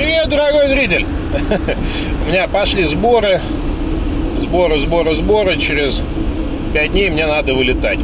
Привет, дорогой зритель! У меня пошли сборы. Через 5 дней мне надо вылетать.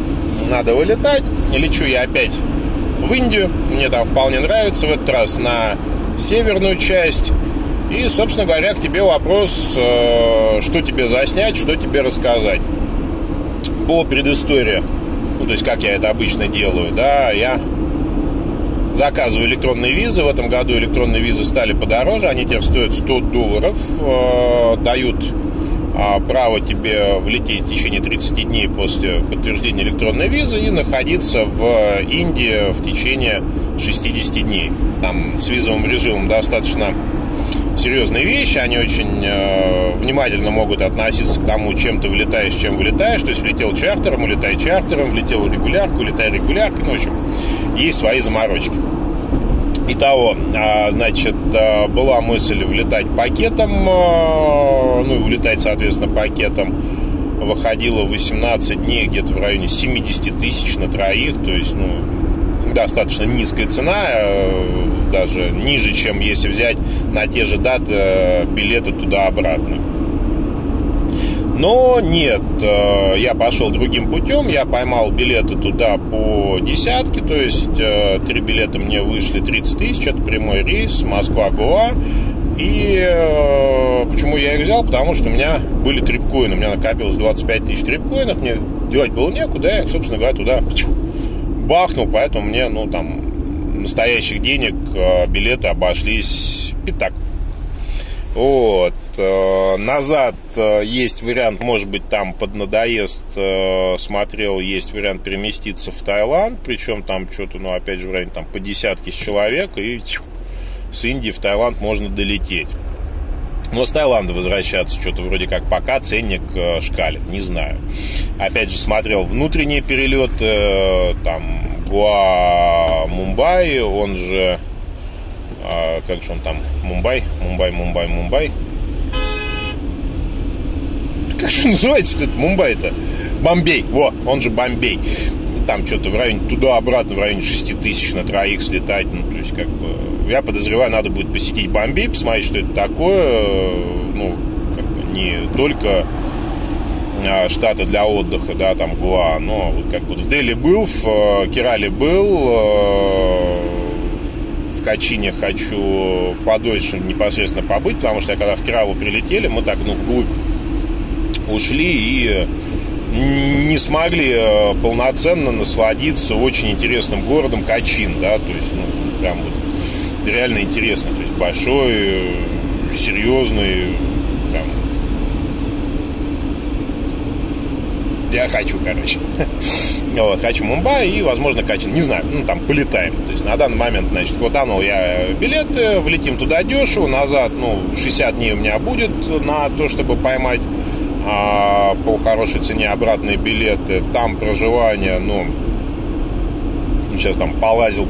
И лечу я опять в Индию. Мне там вполне нравится. В этот раз на северную часть. И, собственно говоря, к тебе вопрос, что тебе заснять, что тебе рассказать. По предыстории. Ну, то есть, как я это обычно делаю. Да, я заказываю электронные визы. В этом году электронные визы стали подороже. Они теперь стоят $100. Дают право тебе влететь в течение 30 дней после подтверждения электронной визы и находиться в Индии в течение 60 дней. Там с визовым режимом достаточно серьезные вещи. Они очень внимательно могут относиться к тому, чем ты влетаешь, чем вылетаешь. То есть влетел чартером, улетай чартером, влетел регулярку, улетай регуляркой. Ну, в общем, есть свои заморочки. Итого, значит, была мысль влетать пакетом, ну и улетать, соответственно, пакетом. Выходило 18 дней где-то в районе 70 тысяч на троих. То есть, ну, достаточно низкая цена, даже ниже, чем если взять на те же даты билеты туда-обратно. Но нет, я пошел другим путем, я поймал билеты туда по десятке, то есть 3 билета мне вышли 30 тысяч, это прямой рейс, Москва-Гоа. И почему я их взял? Потому что у меня были трипкоины, у меня накопилось 25 тысяч трипкоинов, мне девать было некуда, я их, собственно говоря, туда бахнул, поэтому мне, ну, там, настоящих денег билеты обошлись и так. Вот. Назад есть вариант, может быть, там под надоест смотрел, есть вариант переместиться в Таиланд, причем там что-то, ну, опять же, в районе там по десятке человек, и с Индии в Таиланд можно долететь. Но с Таиланда возвращаться что-то вроде как пока ценник шкалит, не знаю. Опять же, смотрел внутренние перелеты, там, Гоа-Мумбай, он же, как же он там, Мумбай. Как же называется этот Мумбай-то? Бомбей, он же Бомбей. Там что-то в районе туда-обратно, в районе 6 тысяч на троих слетать. Ну, то есть, как бы, я подозреваю, надо будет посетить Бомбей, посмотреть, что это такое. Ну, как бы, не только штаты для отдыха, да, там Гоа, но вот как бы в Дели был, в Керале был, в Качине хочу подольше непосредственно побыть, потому что когда в Кералу прилетели, мы так, ну, вглубь ушли и не смогли полноценно насладиться очень интересным городом Качин, да, то есть, ну, прям вот реально интересно, то есть большой, серьезный, прям. Я хочу, короче. Вот, хочу Мумбай и, возможно, Качин. Не знаю, ну, там, полетаем. То есть, на данный момент, значит, хватанул я билеты, влетим туда дешево, назад, ну, 60 дней у меня будет на то, чтобы поймать по хорошей цене обратные билеты. Там проживание, ну, сейчас там полазил,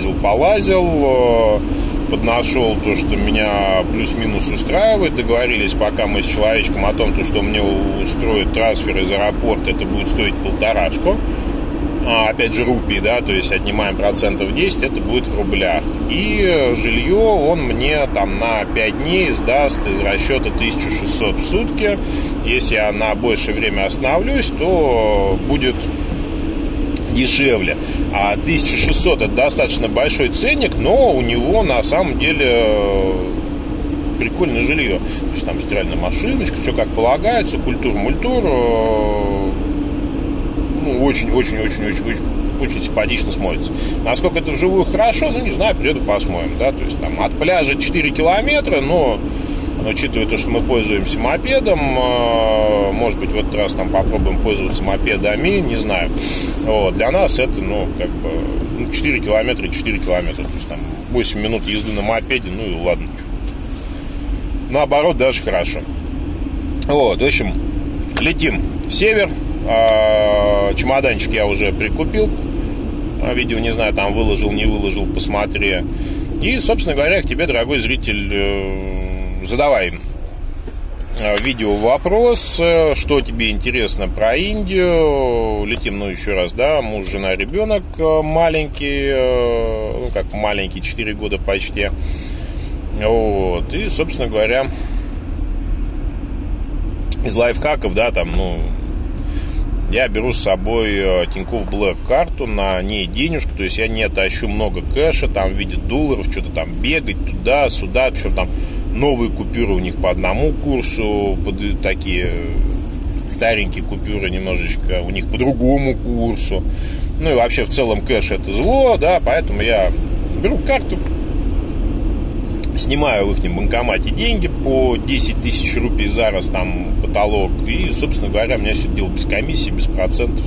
поднашел то, что меня плюс-минус устраивает. Договорились пока мы с человечком о том, что мне устроит трансфер из аэропорта, это будет стоить 1,5. Опять же, рупий, да, то есть отнимаем 10%, это будет в рублях. И жилье он мне там на 5 дней сдаст из расчета 1600 в сутки. Если я на большее время остановлюсь, то будет дешевле. А 1600 это достаточно большой ценник, но у него на самом деле прикольное жилье. То есть там стиральная машиночка, все как полагается, культур-мультур. Ну, очень симпатично смотрится. Насколько это вживую хорошо, ну, не знаю, приеду посмотрим, да, то есть там от пляжа 4 километра, но учитывая то, что мы пользуемся мопедом, может быть, в этот раз там попробуем пользоваться мопедами, не знаю. Вот, для нас это, ну, как бы, 4 километра, то есть там 8 минут езды на мопеде, ну и ладно. Наоборот, даже хорошо. Вот, в общем, летим в север. Чемоданчик я уже прикупил. Видео, не знаю, там выложил, не выложил, посмотри. И, собственно говоря, к тебе, дорогой зритель, задавай видео вопрос, что тебе интересно про Индию. Летим, ну, еще раз, да, муж, жена, ребенок маленький, ну, как маленький, 4 года почти. Вот. И, собственно говоря, из лайфхаков, да, там, я беру с собой Тинькофф Блэк карту, на ней денежку, то есть я не тащу много кэша, там, в виде долларов, что-то там бегать туда-сюда, причем там новые купюры у них по одному курсу, такие старенькие купюры немножечко у них по другому курсу. Ну и вообще в целом кэш это зло, да, поэтому я беру карту, снимаю в их банкомате деньги по 10 тысяч рупий за раз, там потолок, и, собственно говоря, у меня все это дело без комиссии, без процентов,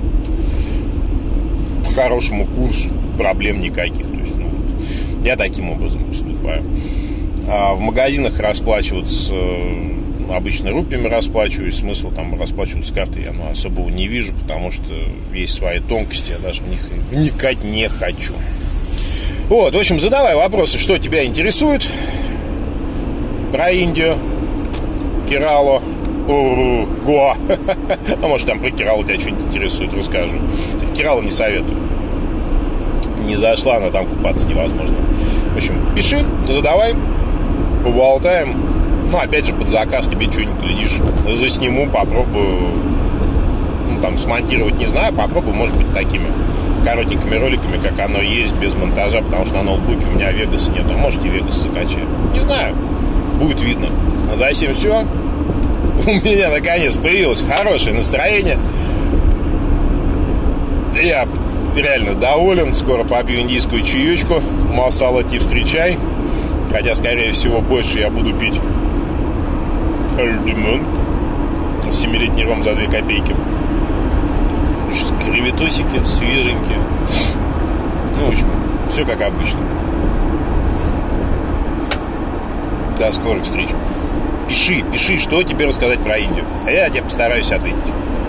по хорошему курсу, проблем никаких, то есть, я таким образом поступаю. А в магазинах расплачиваться обычно рупиями расплачиваюсь, смысл там расплачиваться картой я особого не вижу, потому что есть свои тонкости, я даже в них вникать не хочу. Вот, в общем, задавай вопросы, что тебя интересует про Индию, Кералу, Гоа. А может, там про Кералу тебя что-нибудь интересует, расскажу. Кстати, Кералу не советую. Не зашла, но там купаться невозможно. В общем, пиши, задавай, поболтаем. Опять же, под заказ тебе что-нибудь, глядишь, засниму, попробую. Там смонтировать не знаю, попробую, может быть, такими коротенькими роликами, как оно есть, без монтажа, потому что на ноутбуке у меня Вегаса нет, а может и Вегас закачаю. Не знаю, будет видно. А за всем все. У меня наконец появилось хорошее настроение. Я реально доволен. Скоро попью индийскую чаечку. Масала ти встречай. Хотя, скорее всего, больше я буду пить Альдемон. 7-летний ром за 2 копейки. Креветосики свеженькие. В общем, все как обычно. До скорых встреч. Пиши, что тебе рассказать про Индию. А я тебе постараюсь ответить.